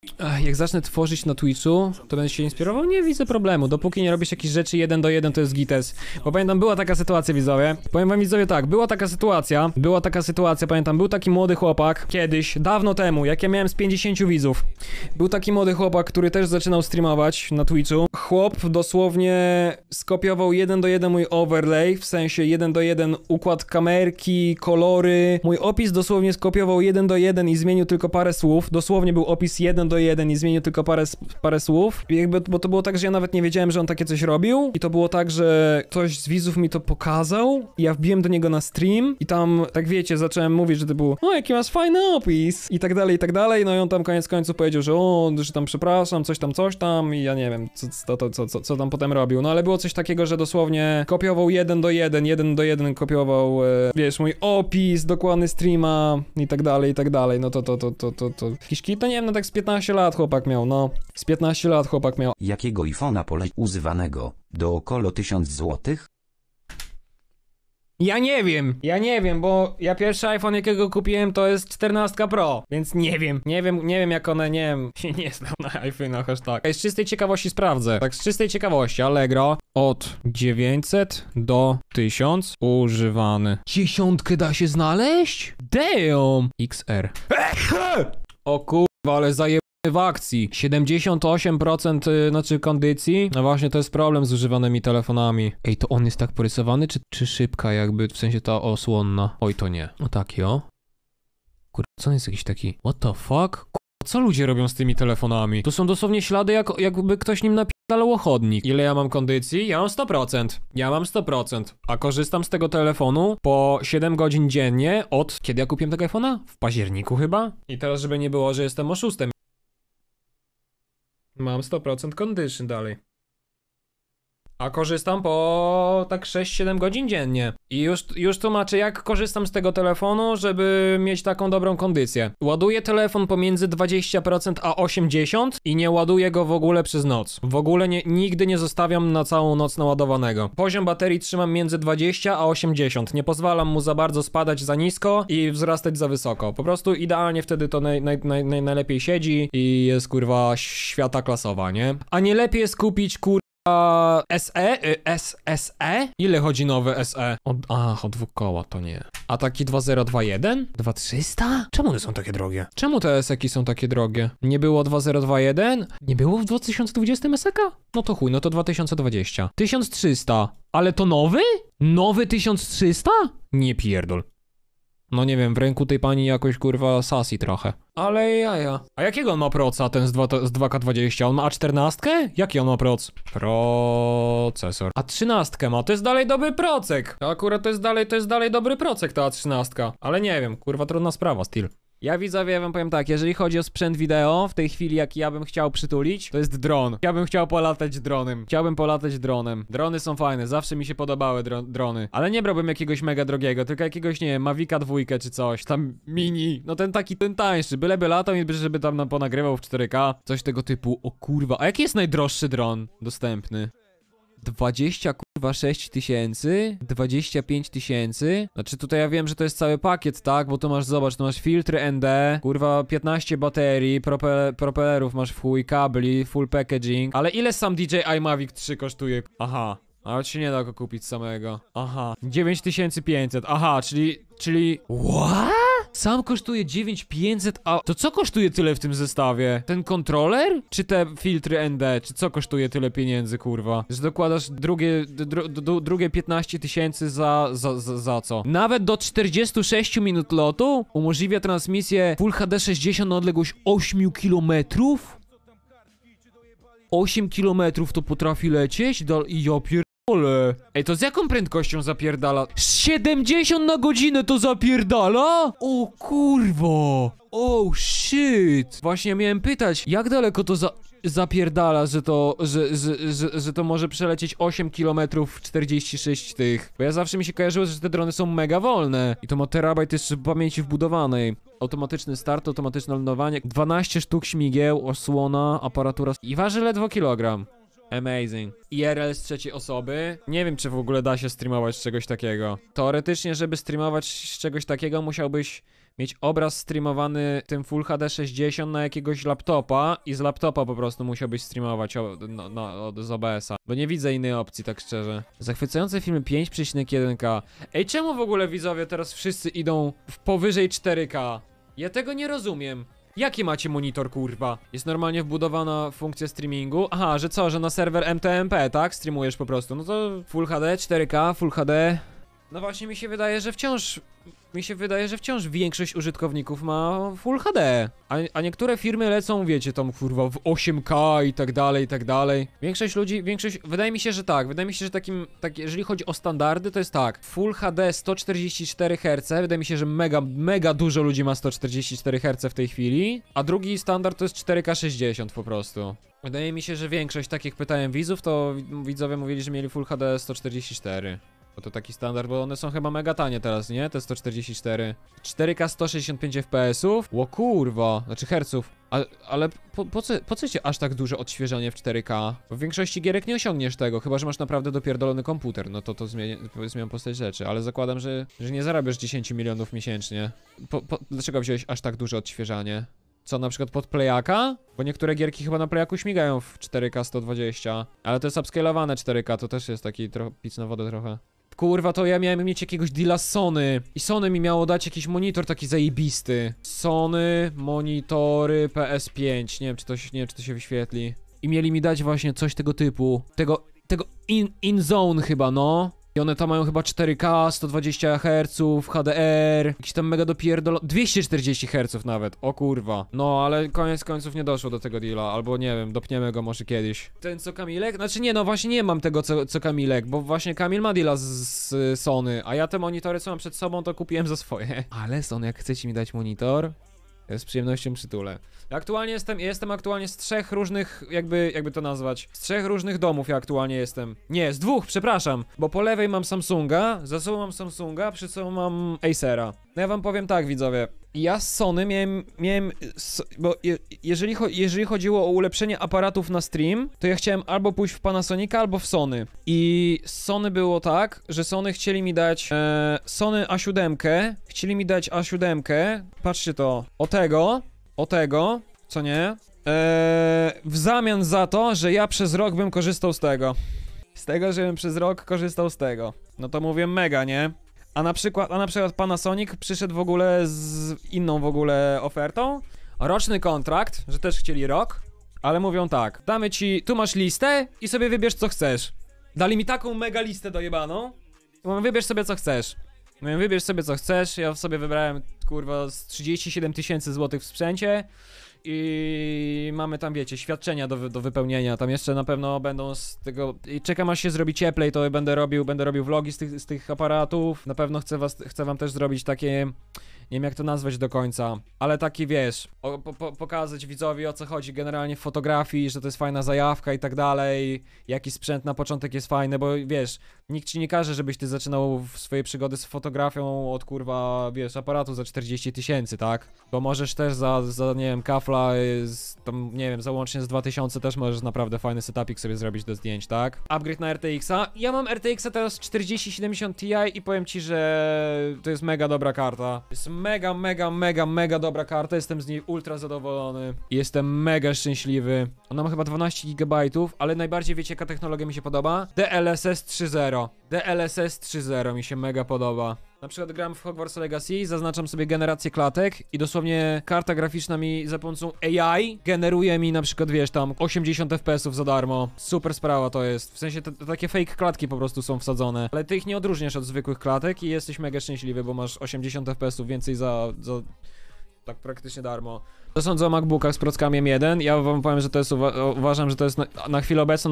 Jak zacznę tworzyć na Twitchu, to będę się inspirował? Nie widzę problemu, dopóki nie robisz jakichś rzeczy 1 do 1, to jest gites. Bo pamiętam, była taka sytuacja, widzowie. Powiem wam, widzowie, tak, była taka sytuacja, pamiętam, był taki młody chłopak, kiedyś, dawno temu, jak ja miałem z 50 widzów. Był taki młody chłopak, który też zaczynał streamować na Twitchu. Chłop dosłownie skopiował 1 do 1 mój overlay, w sensie 1 do 1 układ kamerki, kolory. Mój opis dosłownie skopiował 1 do 1 i zmienił tylko parę słów. Dosłownie był opis 1 do 1 i zmienił tylko parę słów. I jakby, bo to było tak, że ja nawet nie wiedziałem, że on takie coś robił. I to było tak, że ktoś z widzów mi to pokazał. I ja wbiłem do niego na stream. I tam, tak wiecie, zacząłem mówić, że to było, o, jaki masz fajny opis. I tak dalej, i tak dalej. No i on tam koniec końców powiedział, że o, że tam przepraszam, coś tam. I ja nie wiem, co tam potem robił. No ale było coś takiego, że dosłownie kopiował 1 do 1 kopiował, wiesz, mój opis, dokładny streama i tak dalej. No to jakiś kit, to nie wiem, no tak z 15 lat chłopak miał, no. Z 15 lat chłopak miał. Jakiego iPhone'a poleć używanego do około 1000 złotych? Ja nie wiem, bo ja pierwszy iPhone jakiego kupiłem to jest 14 Pro, więc nie wiem jak one, nie wiem, się nie znam na iPhone'ach aż tak. Z czystej ciekawości sprawdzę, tak z czystej ciekawości, Allegro od 900 do 1000 używany. Dziesiątkę da się znaleźć? Damn! XR. O kurwa, ale w akcji. 78% znaczy kondycji. No właśnie, to jest problem z używanymi telefonami. Ej, to on jest tak porysowany, czy szybka jakby, w sensie ta osłonna? Oj, to nie. O taki, o. Kurwa, co on jest jakiś taki? What the fuck? Kurwa, co ludzie robią z tymi telefonami? To są dosłownie ślady, jakby ktoś nim napierdalał chodnik. Ile ja mam kondycji? Ja mam 100%. Ja mam 100%. A korzystam z tego telefonu po 7 godzin dziennie od... Kiedy ja kupiłem tego iPhone'a? W październiku chyba? I teraz, żeby nie było, że jestem oszustem. Mam 100% condition dalej. A korzystam po tak 6-7 godzin dziennie. I już tłumaczę, jak korzystam z tego telefonu, żeby mieć taką dobrą kondycję. Ładuję telefon pomiędzy 20% a 80% i nie ładuję go w ogóle przez noc. W ogóle nigdy nie zostawiam na całą noc naładowanego. Poziom baterii trzymam między 20 a 80. Nie pozwalam mu za bardzo spadać za nisko i wzrastać za wysoko. Po prostu idealnie wtedy to najlepiej siedzi i jest kurwa świata klasowa, nie? A nie lepiej jest kupić SE? Ile chodzi nowe SE? Od 2 koła, to nie. A taki 2021? 2300? Czemu one są takie drogie? Czemu te SE-ki są takie drogie? Nie było 2021? Nie było w 2020 SE-ka? No to chuj, no to 2020. 1300. Ale to nowy? Nowy 1300? Nie pierdol. No nie wiem, w ręku tej pani jakoś kurwa sassy trochę. Ale jaja. A jakiego on ma proca, ten z 2K20? On ma A14? Jaki on ma proc? Procesor. A 13 ma, to jest dalej dobry procek. Akurat to jest dalej dobry procek ta A13. Ale nie wiem, kurwa trudna sprawa, still. Ja widzowie, wam powiem tak, jeżeli chodzi o sprzęt wideo, w tej chwili jaki ja bym chciał przytulić, to jest dron. Ja bym chciał polatać dronem. Drony są fajne, zawsze mi się podobały drony. Ale nie brałbym jakiegoś mega drogiego, tylko jakiegoś, nie wiem, Mavica 2 czy coś, tam mini. No ten tańszy, byleby latał i żeby tam ponagrywał w 4K. Coś tego typu, o kurwa. A jaki jest najdroższy dron dostępny? 26 tysięcy, 25 tysięcy. Znaczy tutaj ja wiem, że to jest cały pakiet, tak? Bo tu masz, zobacz, tu masz filtry ND, kurwa 15 baterii, propellerów masz w chuj, kabli, full packaging. Ale ile sam DJI Mavic 3 kosztuje? Aha. Ale się nie da go kupić samego. Aha. 9500. Aha, czyli... What? Sam kosztuje 9500, a to co kosztuje tyle w tym zestawie? Ten kontroler? Czy te filtry ND? Czy co kosztuje tyle pieniędzy, kurwa? Że dokładasz drugie 15 tysięcy za co? Nawet do 46 minut lotu umożliwia transmisję Full HD 60 na odległość 8 km? 8 km to potrafi lecieć? Ja pierdolę. Ej, to z jaką prędkością zapierdala? 70 na godzinę to zapierdala? O kurwo. Oh shit. Właśnie miałem pytać, jak daleko to zapierdala, że to może przelecieć 8 km w 46 tych. Bo ja zawsze mi się kojarzyło, że te drony są mega wolne. I to ma terabajt jeszcze pamięci wbudowanej. Automatyczny start, automatyczne lądowanie, 12 sztuk śmigieł, osłona, aparatura i waży ledwo kilogram. Amazing. IRL z trzeciej osoby. Nie wiem, czy w ogóle da się streamować z czegoś takiego. Teoretycznie, żeby streamować z czegoś takiego, musiałbyś mieć obraz streamowany tym Full HD 60 na jakiegoś laptopa i z laptopa po prostu musiałbyś streamować z OBS-a. Bo nie widzę innej opcji, tak szczerze. Zachwycające filmy 5,1K. Ej, czemu w ogóle widzowie teraz wszyscy idą w powyżej 4K? Ja tego nie rozumiem. Jaki macie monitor, kurwa? Jest normalnie wbudowana funkcja streamingu? Aha, że co, że na serwer MTMP, tak? Streamujesz po prostu. No to Full HD, 4K, Full HD. No właśnie mi się wydaje, że wciąż większość użytkowników ma Full HD. A niektóre firmy lecą, wiecie, tam kurwa w 8K i tak dalej, i tak dalej. Większość ludzi, wydaje mi się, że tak. Wydaje mi się, że jeżeli chodzi o standardy, to jest tak. Full HD 144 Hz, wydaje mi się, że mega dużo ludzi ma 144 Hz w tej chwili. A drugi standard to jest 4K 60 po prostu. Wydaje mi się, że większość takich pytałem widzów, to widzowie mówili, że mieli Full HD 144. Bo to taki standard, bo one są chyba mega tanie teraz, nie? Te 144. 4K 165 FPS-ów? Ło kurwa, znaczy herców. Ale po co ci aż tak duże odświeżanie w 4K? Bo w większości gierek nie osiągniesz tego, chyba że masz naprawdę dopierdolony komputer. No to zmieniam postać rzeczy, ale zakładam, że nie zarabiasz 10 milionów miesięcznie. Dlaczego wziąłeś aż tak duże odświeżanie? Co, na przykład pod Playaka? Bo niektóre gierki chyba na Playaku śmigają w 4K 120. Ale to jest upscalowane 4K, to też jest taki pic na wodę trochę. Kurwa, to ja miałem mieć jakiegoś deala z Sony. I Sony mi miało dać jakiś monitor taki zajebisty. Sony, monitory, PS5. Nie wiem, czy to się wyświetli. I mieli mi dać właśnie coś tego typu. Tego InZone chyba, no. I one tam mają chyba 4K, 120 Hz, HDR, jakiś tam mega dopierdolony, 240 Hz nawet, o kurwa. No, ale koniec końców nie doszło do tego deala, albo nie wiem, dopniemy go może kiedyś. Ten co Kamilek? Znaczy nie, no właśnie nie mam tego co Kamilek, bo właśnie Kamil ma deala z Sony, a ja te monitory co mam przed sobą to kupiłem za swoje. Ale Sony, jak chcecie mi dać monitor, z przyjemnością przytulę. Jestem aktualnie z 3 różnych, jakby to nazwać, z 3 różnych domów ja aktualnie jestem. Nie, z 2, przepraszam, bo po lewej mam Samsunga, za sobą mam Samsunga, przy sobą mam Acera. No ja wam powiem tak, widzowie, ja z Sony bo jeżeli chodziło o ulepszenie aparatów na stream, to ja chciałem albo pójść w Panasonica, albo w Sony. I z Sony było tak, że Sony chcieli mi dać Sony A7, patrzcie to, o tego, co nie? W zamian za to, że ja przez rok bym korzystał z tego. Żebym przez rok korzystał z tego. No to mówię mega, nie? A na przykład Panasonic przyszedł w ogóle z inną w ogóle ofertą. Roczny kontrakt, że też chcieli rok. Ale mówią tak, damy ci, tu masz listę i sobie wybierz co chcesz. Dali mi taką mega listę dojebaną. Mówię, wybierz sobie co chcesz. Mówię, wybierz sobie co chcesz, ja sobie wybrałem kurwa z 37 000 złotych w sprzęcie. I mamy tam, wiecie, świadczenia do wypełnienia. Tam jeszcze na pewno będą z tego. I czekam aż się zrobi cieplej, to będę robił vlogi z tych aparatów. Na pewno chcę wam też zrobić takie. Nie wiem jak to nazwać do końca, ale taki wiesz, pokazać widzowi o co chodzi generalnie w fotografii, że to jest fajna zajawka i tak dalej, jaki sprzęt na początek jest fajny, bo wiesz, nikt ci nie każe, żebyś ty zaczynał swoje przygody z fotografią od kurwa, wiesz, aparatu za 40 000, tak? Bo możesz też za nie wiem, kafla, tam nie wiem, załącznie z 2000 też możesz naprawdę fajny setupik sobie zrobić do zdjęć, tak? Upgrade na RTX-a. Ja mam RTX-a teraz 4070 Ti i powiem ci, że to jest mega dobra karta. Jest mega dobra karta, jestem z niej ultra zadowolony. Jestem mega szczęśliwy. Ona ma chyba 12 GB, ale najbardziej wiecie jaka technologia mi się podoba? DLSS 3.0. DLSS 3.0 mi się mega podoba. Na przykład gram w Hogwarts Legacy, zaznaczam sobie generację klatek i dosłownie karta graficzna mi za pomocą AI generuje mi na przykład, wiesz, tam 80 FPS-ów za darmo. Super sprawa to jest. W sensie takie fake klatki po prostu są wsadzone. Ale ty ich nie odróżniasz od zwykłych klatek i jesteś mega szczęśliwy, bo masz 80 FPS-ów więcej za tak praktycznie darmo. To sądzę o MacBookach z prockami M1. Ja wam powiem, że to jest, uważam, że to jest na chwilę obecną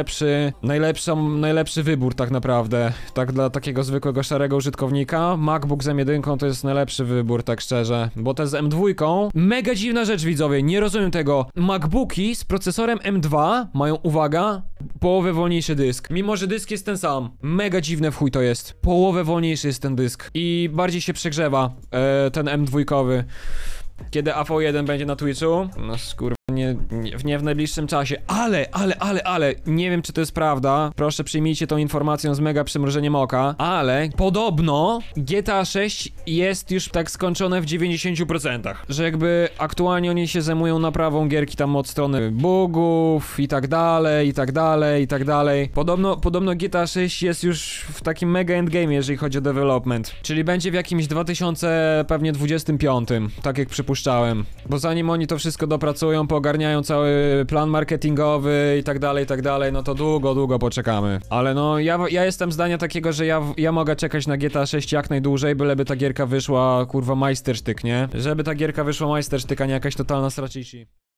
najlepszy wybór tak naprawdę. Tak dla takiego zwykłego szarego użytkownika. MacBook z M1 to jest najlepszy wybór, tak szczerze. Bo te z M2, mega dziwna rzecz widzowie, nie rozumiem tego. MacBooki z procesorem M2 mają, uwaga, połowę wolniejszy dysk. Mimo, że dysk jest ten sam. Mega dziwne w chuj to jest. Połowę wolniejszy jest ten dysk. I bardziej się przegrzewa ten M2. Kiedy AV1 będzie na Twitchu, no skurwa nie w najbliższym czasie, ale, nie wiem czy to jest prawda, proszę przyjmijcie tą informacją z mega przymrużeniem oka, ale podobno GTA 6 jest już tak skończone w 90%, że jakby aktualnie oni się zajmują naprawą gierki tam od strony bugów i tak dalej. Podobno GTA 6 jest już w takim mega endgame, jeżeli chodzi o development, czyli będzie w jakimś 2025, tak jak przypuszczałem, bo zanim oni to wszystko dopracują, poogarniają cały plan marketingowy i tak dalej, no to długo poczekamy. Ale no, ja jestem zdania takiego, że ja mogę czekać na GTA 6 jak najdłużej, byleby ta gierka wyszła, kurwa, majstersztyk, nie? Żeby ta gierka wyszła majstersztyk, a nie jakaś totalna stracici.